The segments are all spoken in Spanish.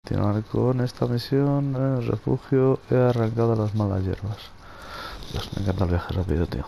Continuar con esta misión en el refugio. He arrancado las malas hierbas. Dios, me encanta el viaje rápido, tío.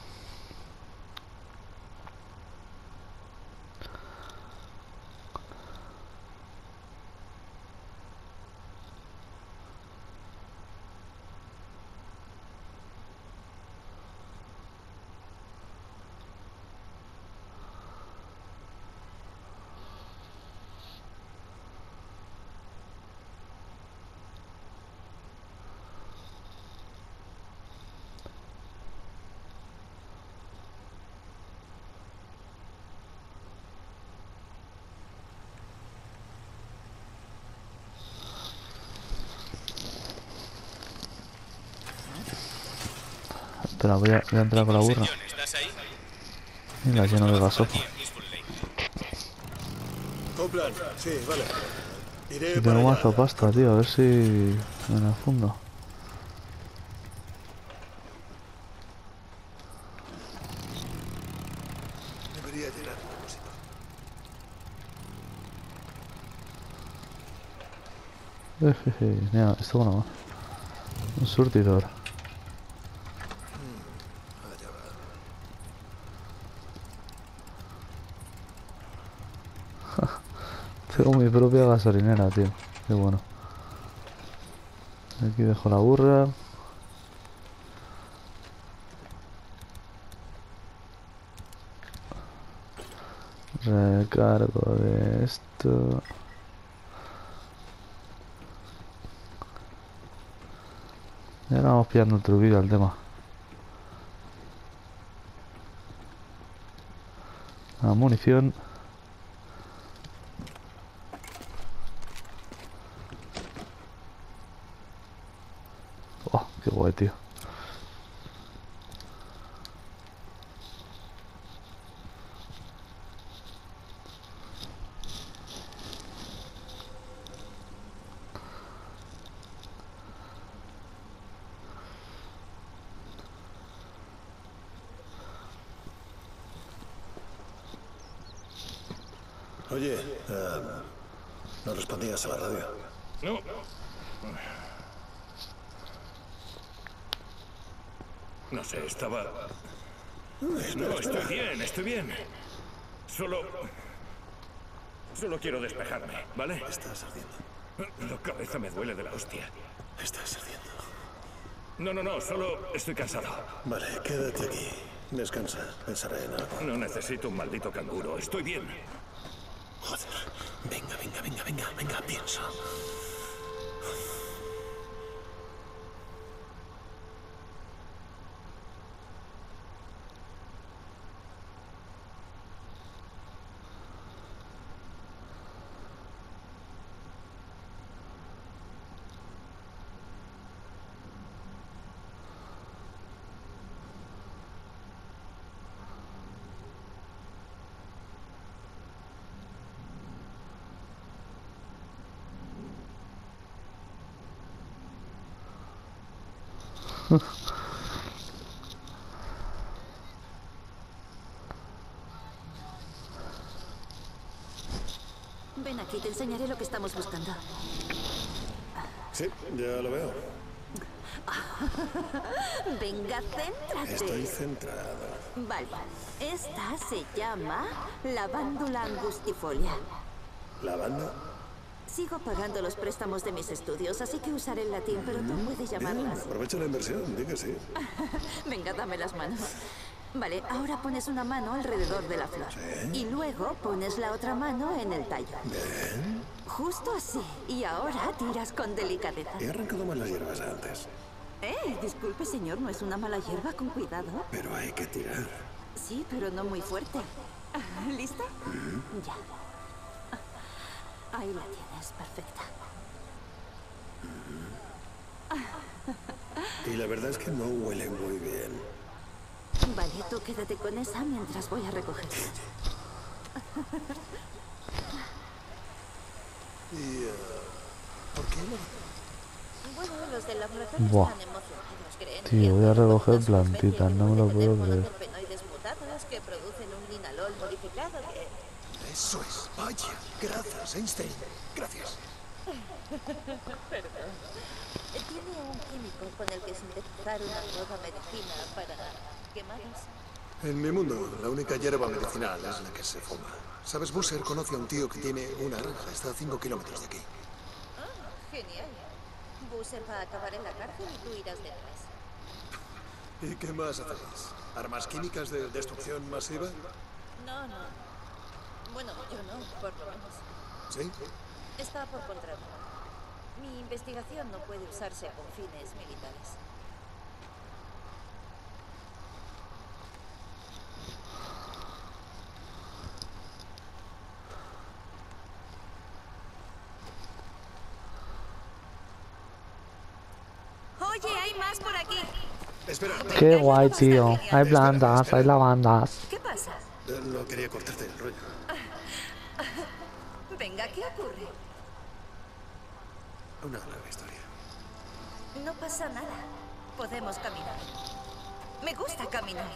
Espera, voy a entrar con la burra. ¿Estás ahí? Y la lleno de gasofa. Copland, sí, vale. Iré para Tengo allá. mazo pasta, tío. A ver si me la fundo. Debería llenar el depósito. Mira, esto bueno. Un surtidor. Allá va. Tengo mi propia gasolinera, tío. Qué bueno. Aquí dejo la burra. Recargo de esto. Y ahora vamos pillando el truquillo al tema. La munición. Oh, qué guay, tío. Oye, no respondías a la radio. No. No sé, estaba... No, estoy bien, estoy bien. Solo quiero despejarme, ¿vale? Estás ardiendo. La cabeza me duele de la hostia. Estás ardiendo. No, solo estoy cansado. Vale, quédate aquí. Descansa. Pensaré en algo. No necesito un maldito canguro, estoy bien. Joder. Venga, piensa. Ven aquí, te enseñaré lo que estamos buscando. Sí, ya lo veo. Venga, céntrate. Estoy centrado. Vale. Esta se llama lavándula angustifolia. ¿Lavanda? Sigo pagando los préstamos de mis estudios, así que usaré el latín, pero tú puedes llamarla Bien, así. aprovecha la inversión, di que sí. Venga, dame las manos. Vale, ahora pones una mano alrededor de la flor. Sí. Y luego pones la otra mano en el tallo. Bien. Justo así. Y ahora tiras con delicadeza. He arrancado mal las hierbas antes, Disculpe, señor, no es una mala hierba, con cuidado. pero hay que tirar. Sí, pero no muy fuerte. ¿Lista? Ya. Ahí la tienes, perfecta. Y la verdad es que no huele muy bien. Vale, tú quédate con esa mientras voy a recogerla. ¿Y por qué no? Bueno, los del laboratorio Buah. están emocionados. Creen Tío, voy a recoger plantitas, no me lo puedo creer. terpenoides mutados que producen un linalol modificado que... Eso es. Vaya. Gracias, Einstein. Gracias. Perdón. Tiene un químico con el que sintetizar una nueva medicina para quemados. En mi mundo, la única hierba medicinal es la que se fuma. ¿Sabes? Busser conoce a un tío que tiene una granja. Está a 5 kilómetros de aquí. Ah, genial. Busser va a acabar en la cárcel y tú irás detrás. ¿Y qué más hacéis? ¿Armas químicas de destrucción masiva? No, no. Bueno, yo no, por lo menos. ¿Sí? Está por contrato. Mi investigación no puede usarse con fines militares. Oye, hay más por aquí. Espera, Qué guay, tío. Hay plantas, hay lavandas. ¿Qué pasa? no quería cortarte el rollo. Venga, ¿qué ocurre? Una larga historia. No pasa nada. Podemos caminar. Me gusta caminar.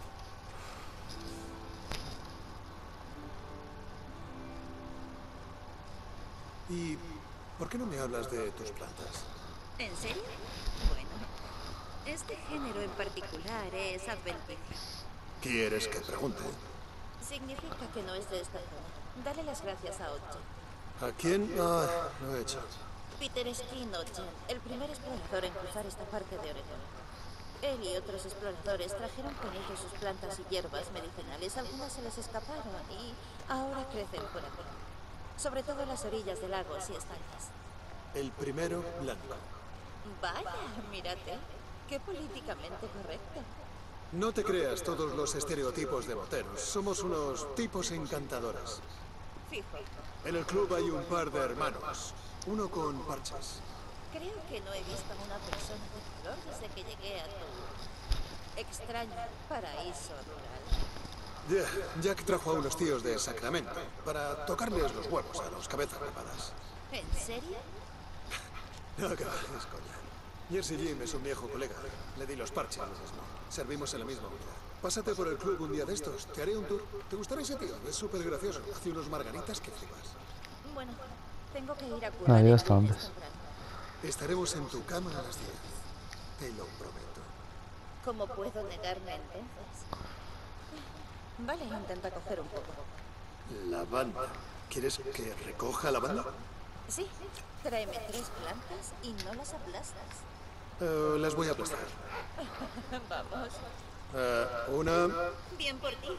¿Y por qué no me hablas de tus plantas? ¿En serio? Bueno, este género en particular es adventicio. ¿Quieres que pregunte? Significa que no es de esta zona. Dale las gracias a Ogden. ¿A quién? Ah, lo he hecho. Peter Skin Ogden, el primer explorador en cruzar esta parte de Oregón. Él y otros exploradores trajeron con ellos sus plantas y hierbas medicinales. Algunas se les escaparon y ahora crecen por aquí. Sobre todo en las orillas de lagos y estanques. El primero blanco. Vaya, mírate. Qué políticamente correcto. No te creas todos los estereotipos de moteros. Somos unos tipos encantadores. Fijo. En el club hay un par de hermanos. Uno con parches. Creo que no he visto a una persona de color desde que llegué a tu extraño paraíso rural. Jack trajo a unos tíos de Sacramento para tocarles los huevos a los cabezas rapadas. ¿En serio? No, que va, es coña. Jersey Jim es un viejo colega. Le di los parches mismo. Servimos en la misma unidad. Pásate por el club un día de estos. Te haré un tour. ¿Te gustará ese tío? Es súper gracioso. Hace unos margaritas que flipas. Bueno, tengo que ir a curar. Ah, ya el está lunes antes. temprano. Estaremos en tu cama a las 10. Te lo prometo. ¿Cómo puedo negarme entonces? Vale, intenta coger un poco. Lavanda. ¿Quieres que recoja lavanda? Sí, tráeme 3 plantas y no las aplastas. Las voy a aplastar. Vamos. Una. Bien por ti.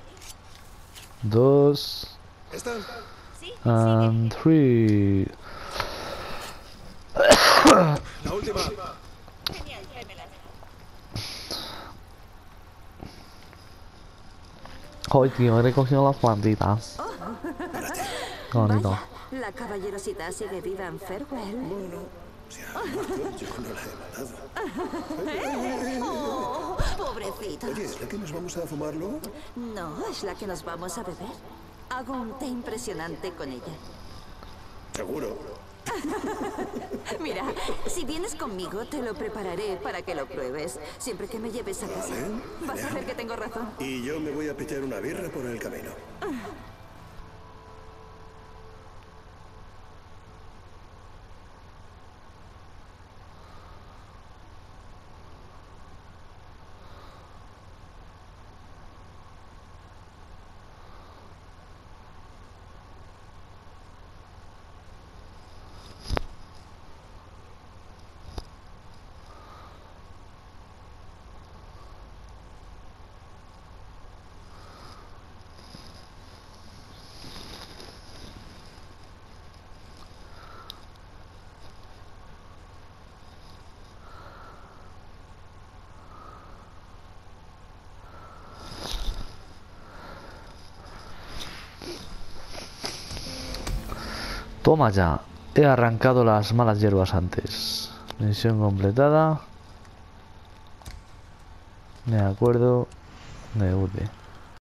2 ¿Esta? Sí, and 3. La última. genial, tráemelas. Joder, tío, he recogido las plantitas. Qué bonito. Vaya, la caballerosidad sigue viva en Farewell. Si ha muerto, yo no la he matado. Oh, pobrecito. Oye, ¿es la que nos vamos a fumar luego? No, es la que nos vamos a beber. Hago un té impresionante con ella. Seguro. Mira, si vienes conmigo, te lo prepararé para que lo pruebes. Siempre que me lleves a casa. Vas a ver que tengo razón. Y yo me voy a pillar una birra por el camino. Toma ya. He arrancado las malas hierbas antes. Misión completada. De acuerdo. De urbe.